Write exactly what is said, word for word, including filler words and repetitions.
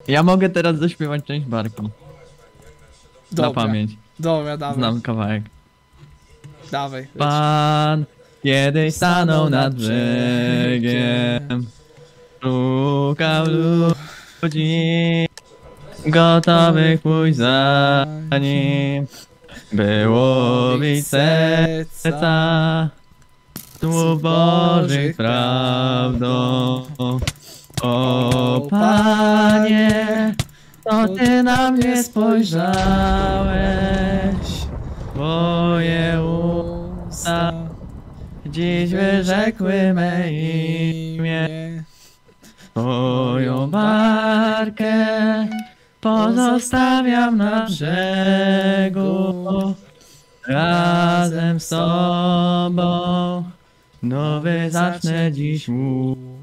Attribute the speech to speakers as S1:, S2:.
S1: Ja mogę teraz zaśpiewać część barki.
S2: Dobra.
S1: Na pamięć.
S2: Dobra, dawaj.
S1: Znam kawałek.
S2: Dawaj. leć.
S1: Pan kiedyś stanął nad brzegiem, szukał ludzi gotowych pójść za nim, by łowić serca słów Bożych prawdą. O Panie, to Ty na mnie spojrzałeś, Twoje usta dziś wyrzekły me imię. Twoją barkę pozostawiam na brzegu, razem z Tobą nowy zacznę dziś mój.